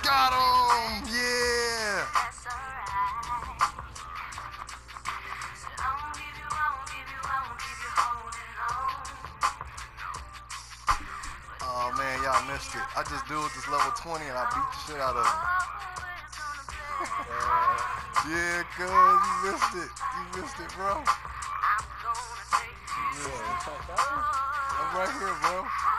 Got him! Yeah! Oh man, y'all missed it. I just do this level 20 and I beat the shit out of him. Yeah, cuz you missed it. You missed it, bro. Yeah, I'm right here, bro.